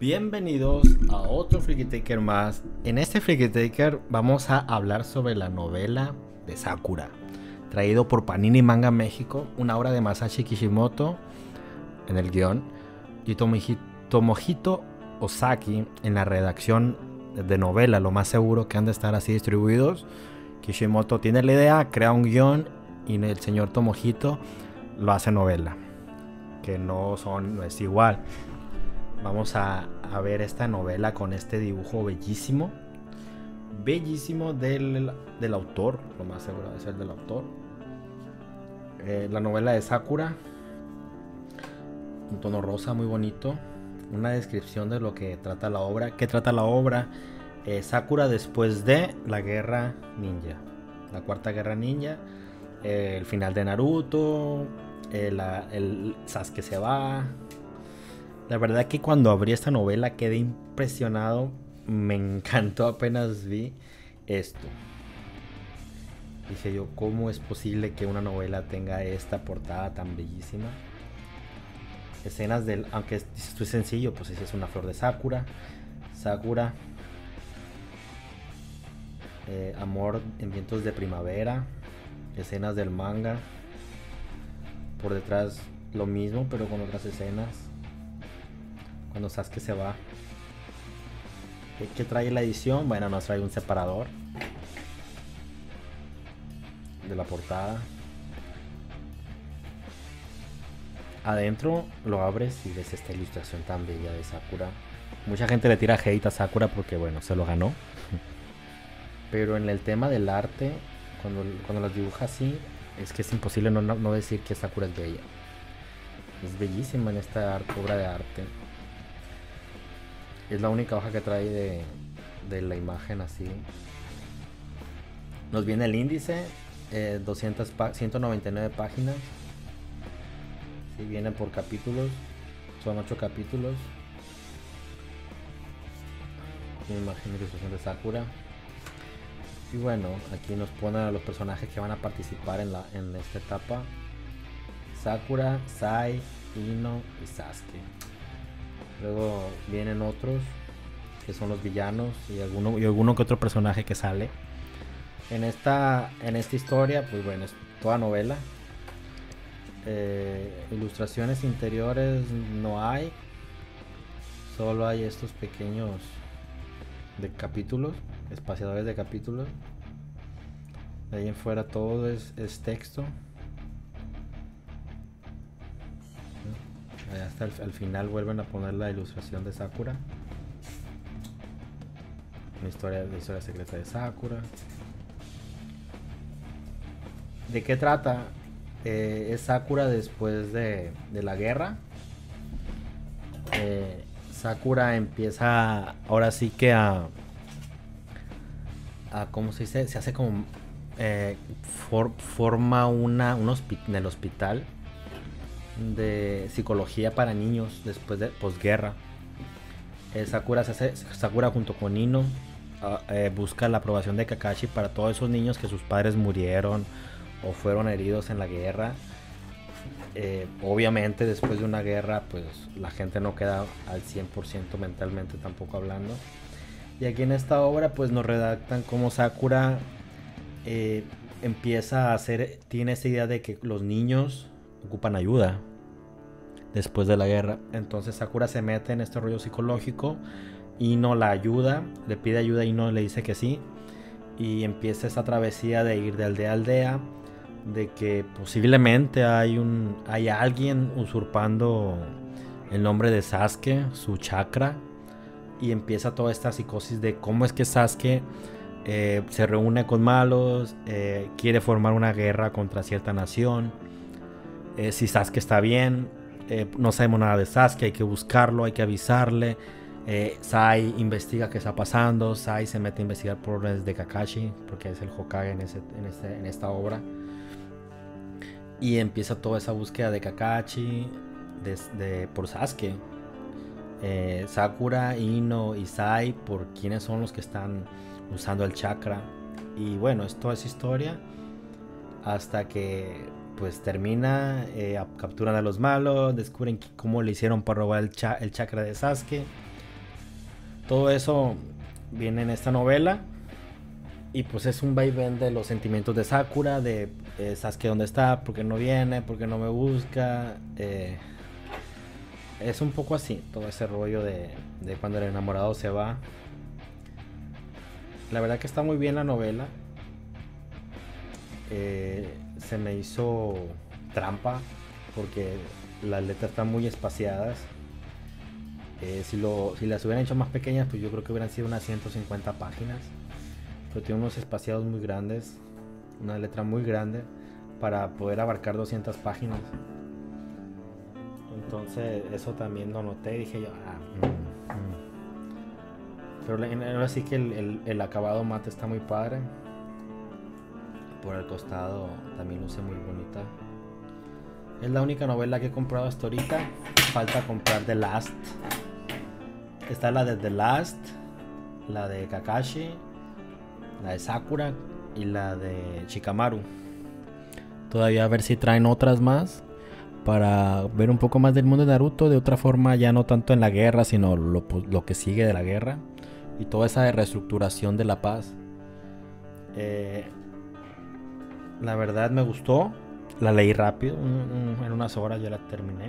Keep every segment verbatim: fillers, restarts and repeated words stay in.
Bienvenidos a otro Freaky Taker más. En este Freaky Taker vamos a hablar sobre la novela de Sakura, traído por Panini Manga México, una obra de Masashi Kishimoto en el guión y Tomohito, Tomohito Ozaki en la redacción de novela. Lo más seguro que han de estar así distribuidos. Kishimoto tiene la idea, crea un guión y el señor Tomohito lo hace novela, que no son, no es igual. Vamos a, a ver esta novela con este dibujo bellísimo, bellísimo del, del autor, lo más seguro es el del autor. Eh, la novela de Sakura, un tono rosa muy bonito, una descripción de lo que trata la obra. ¿Qué trata la obra? Eh, Sakura después de la guerra ninja, la cuarta guerra ninja, eh, el final de Naruto, eh, la, el Sasuke se va. La verdad que cuando abrí esta novela quedé impresionado, me encantó apenas vi esto. Dije yo, ¿cómo es posible que una novela tenga esta portada tan bellísima? Escenas del, aunque esto es sencillo, pues es una flor de Sakura. Sakura, eh, amor en vientos de primavera, escenas del manga. Por detrás lo mismo, pero con otras escenas. Cuando Sasuke se va. ¿Qué, ¿Qué trae la edición? Bueno, nos trae un separador de la portada. Adentro lo abres y ves esta ilustración tan bella de Sakura. Mucha gente le tira hate a Sakura porque, bueno, se lo ganó. Pero en el tema del arte, cuando, cuando las dibuja así, es que es imposible no, no, no decir que Sakura es bella. Es bellísima en esta arte, obra de arte. Es la única hoja que trae de, de la imagen así. Nos viene el índice, eh, doscientas ciento noventa y nueve páginas. Sí, viene por capítulos, son ocho capítulos. Una imagen de ilustración de Sakura. Y bueno, aquí nos ponen a los personajes que van a participar en, la, en esta etapa. Sakura, Sai, Ino y Sasuke. Luego vienen otros que son los villanos y alguno, y alguno que otro personaje que sale. En esta, en esta historia, pues bueno, es toda novela. Eh, ilustraciones interiores no hay. Solo hay estos pequeños de capítulos, espaciadores de capítulos. De ahí en fuera todo es, es texto. Hasta el, al final vuelven a poner la ilustración de Sakura. Una historia, la historia secreta de Sakura. ¿De qué trata? Eh, es Sakura después de, de la guerra. Eh, Sakura empieza ahora sí que a, a ¿cómo se dice? Se hace como eh, for, forma una, un hospi- en el hospital de psicología para niños después de posguerra. eh, Sakura se hace, Sakura junto con Ino uh, eh, busca la aprobación de Kakashi para todos esos niños que sus padres murieron o fueron heridos en la guerra. Eh, obviamente después de una guerra pues la gente no queda al cien por ciento mentalmente tampoco hablando, y aquí en esta obra pues nos redactan cómo Sakura eh, empieza a hacer, tiene esa idea de que los niños ocupan ayuda después de la guerra. Entonces Sakura se mete en este rollo psicológico y no la ayuda, le pide ayuda y no le dice que sí, y empieza esa travesía de ir de aldea a aldea, de que posiblemente hay un hay alguien usurpando el nombre de Sasuke, su chakra, y empieza toda esta psicosis de cómo es que Sasuke eh, se reúne con malos, eh, quiere formar una guerra contra cierta nación. Eh, si Sasuke está bien, eh, no sabemos nada de Sasuke, hay que buscarlo, hay que avisarle. eh, Sai investiga qué está pasando. Sai se mete a investigar por órdenes de Kakashi, porque es el Hokage en, ese, en, este, en esta obra, y empieza toda esa búsqueda de Kakashi de, de, por Sasuke. eh, Sakura, Ino y Sai por quiénes son los que están usando el chakra. Y bueno, es toda esa historia hasta que pues termina, eh, capturan a los malos, descubren cómo le hicieron para robar el, cha el chakra de Sasuke, Todo eso viene en esta novela. Y pues es un vaivén de los sentimientos de Sakura, de eh, Sasuke dónde está, por qué no viene, por qué no me busca. Eh, es un poco así, todo ese rollo de, de cuando el enamorado se va. La verdad que está muy bien la novela. Eh, se me hizo trampa porque las letras están muy espaciadas. Eh, si, lo, si las hubieran hecho más pequeñas, pues yo creo que hubieran sido unas ciento cincuenta páginas. Pero tiene unos espaciados muy grandes, una letra muy grande para poder abarcar doscientas páginas. Entonces eso también lo noté y dije yo, ah, mm, mm. Pero ahora sí que el, el, el acabado mate está muy padre. Por el costado también luce muy bonita. Es la única novela que he comprado hasta ahorita. Falta comprar The Last. Está la de The Last, la de Kakashi, la de Sakura y la de Shikamaru. Todavía a ver si traen otras más para ver un poco más del mundo de Naruto. De otra forma, ya no tanto en la guerra, sino lo, lo que sigue de la guerra y toda esa reestructuración de la paz. Eh, la verdad me gustó. La leí rápido, en unas horas ya la terminé.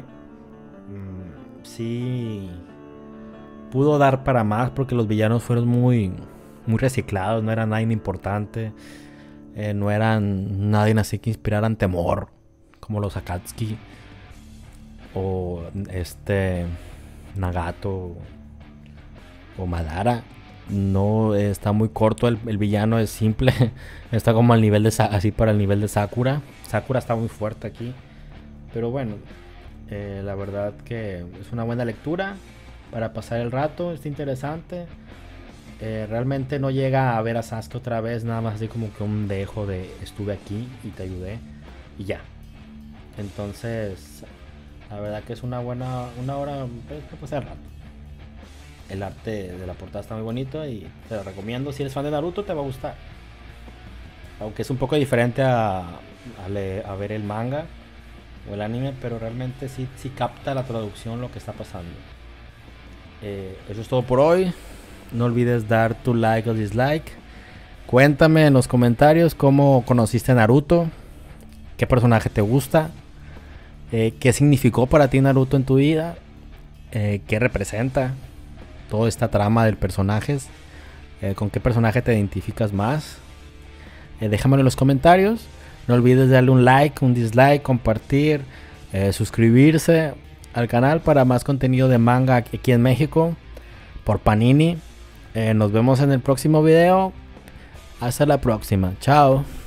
Sí, pudo dar para más porque los villanos fueron muy, muy reciclados. No era nadie importante. Eh, no eran nadie así que inspiraran temor, como los Akatsuki o este Nagato o Madara. No, eh, está muy corto el, el villano, es simple. Está como al nivel de así para el nivel de Sakura. Sakura está muy fuerte aquí, pero bueno, eh, la verdad que es una buena lectura para pasar el rato. Está interesante. Eh, realmente no llega a ver a Sasuke otra vez, nada más así como que un dejo de estuve aquí y te ayudé y ya. Entonces la verdad que es una buena una hora para pasar el rato. El arte de la portada está muy bonito y te lo recomiendo. Si eres fan de Naruto te va a gustar, aunque es un poco diferente a, a, le, a ver el manga o el anime, pero realmente sí, sí capta la traducción lo que está pasando. Eh, eso es todo por hoy. No olvides dar tu like o dislike. Cuéntame en los comentarios cómo conociste a Naruto, qué personaje te gusta, eh, qué significó para ti Naruto en tu vida, eh, qué representa toda esta trama de personajes, eh, con qué personaje te identificas más. Eh, déjamelo en los comentarios. No olvides darle un like, un dislike, compartir, eh, suscribirse al canal para más contenido de manga aquí en México por Panini. Eh, nos vemos en el próximo video. Hasta la próxima. Chao.